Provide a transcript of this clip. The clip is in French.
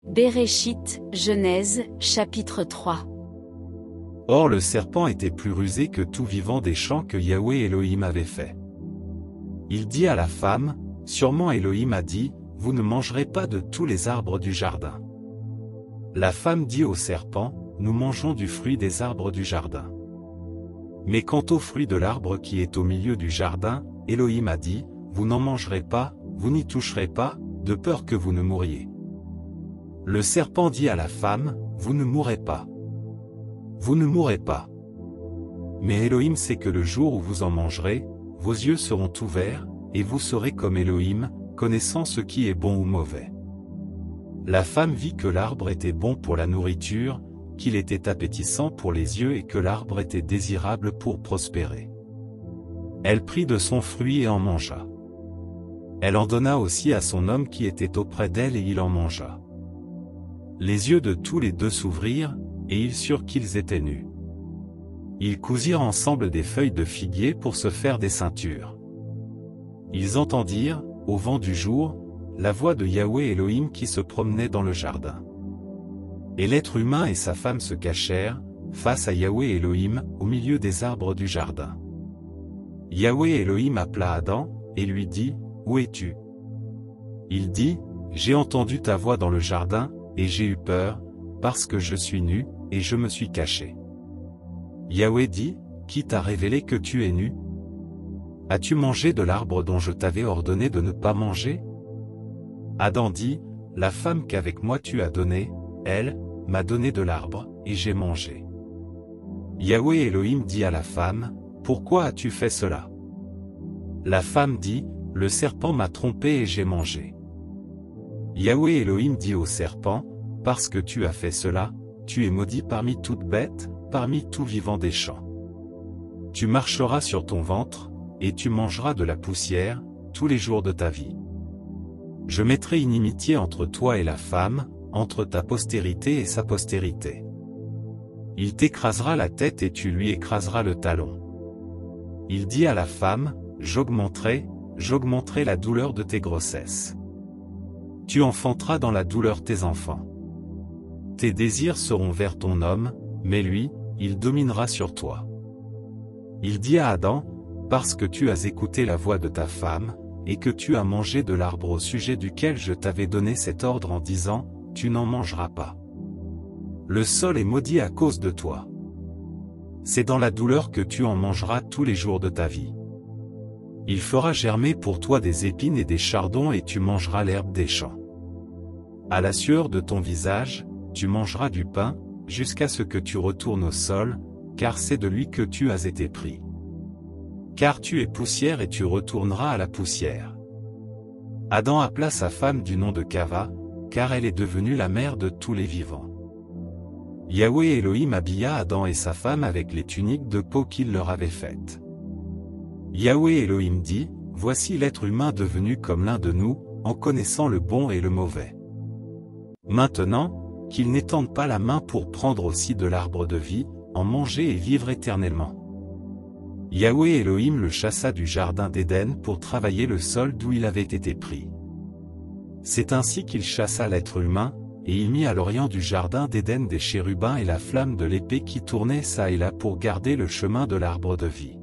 Béréchit, Genèse, chapitre 3. Or le serpent était plus rusé que tout vivant des champs que Yahweh Elohim avait fait. Il dit à la femme, sûrement Elohim a dit, vous ne mangerez pas de tous les arbres du jardin. La femme dit au serpent, nous mangeons du fruit des arbres du jardin. Mais quant au fruit de l'arbre qui est au milieu du jardin, Elohim a dit, vous n'en mangerez pas, vous n'y toucherez pas, de peur que vous ne mouriez. Le serpent dit à la femme, vous ne mourrez pas. Vous ne mourrez pas. Mais Elohim sait que le jour où vous en mangerez, vos yeux seront ouverts, et vous serez comme Elohim, connaissant ce qui est bon ou mauvais. La femme vit que l'arbre était bon pour la nourriture, qu'il était appétissant pour les yeux et que l'arbre était désirable pour prospérer. Elle prit de son fruit et en mangea. Elle en donna aussi à son homme qui était auprès d'elle et il en mangea. Les yeux de tous les deux s'ouvrirent, et ils surent qu'ils étaient nus. Ils cousirent ensemble des feuilles de figuier pour se faire des ceintures. Ils entendirent, au vent du jour, la voix de Yahweh Elohim qui se promenait dans le jardin. Et l'être humain et sa femme se cachèrent, face à Yahweh Elohim, au milieu des arbres du jardin. Yahweh Elohim appela Adam, et lui dit, où es-tu? Il dit, j'ai entendu ta voix dans le jardin, et j'ai eu peur, parce que je suis nu, et je me suis caché. Yahweh dit, qui t'a révélé que tu es nu? As-tu mangé de l'arbre dont je t'avais ordonné de ne pas manger? Adam dit, la femme qu'avec moi tu as donnée, elle, m'a donné de l'arbre, et j'ai mangé. Yahweh Elohim dit à la femme, pourquoi as-tu fait cela? La femme dit, le serpent m'a trompé et j'ai mangé. Yahweh Elohim dit au serpent, parce que tu as fait cela, tu es maudit parmi toutes bêtes, parmi tout vivant des champs. Tu marcheras sur ton ventre, et tu mangeras de la poussière, tous les jours de ta vie. Je mettrai inimitié entre toi et la femme, entre ta postérité et sa postérité. Il t'écrasera la tête et tu lui écraseras le talon. Il dit à la femme, j'augmenterai la douleur de tes grossesses. Tu enfanteras dans la douleur tes enfants. Tes désirs seront vers ton homme, mais lui, il dominera sur toi. Il dit à Adam, parce que tu as écouté la voix de ta femme, et que tu as mangé de l'arbre au sujet duquel je t'avais donné cet ordre en disant, tu n'en mangeras pas. Le sol est maudit à cause de toi. C'est dans la douleur que tu en mangeras tous les jours de ta vie. Il fera germer pour toi des épines et des chardons et tu mangeras l'herbe des champs. À la sueur de ton visage, tu mangeras du pain, jusqu'à ce que tu retournes au sol, car c'est de lui que tu as été pris. Car tu es poussière et tu retourneras à la poussière. Adam appela sa femme du nom de Kava, car elle est devenue la mère de tous les vivants. Yahweh Elohim habilla Adam et sa femme avec les tuniques de peau qu'il leur avait faites. Yahweh Elohim dit, voici l'être humain devenu comme l'un de nous, en connaissant le bon et le mauvais. Maintenant, qu'il n'étende pas la main pour prendre aussi de l'arbre de vie, en manger et vivre éternellement. Yahweh Elohim le chassa du jardin d'Éden pour travailler le sol d'où il avait été pris. C'est ainsi qu'il chassa l'être humain, et il mit à l'orient du jardin d'Éden des chérubins et la flamme de l'épée qui tournait çà et là pour garder le chemin de l'arbre de vie.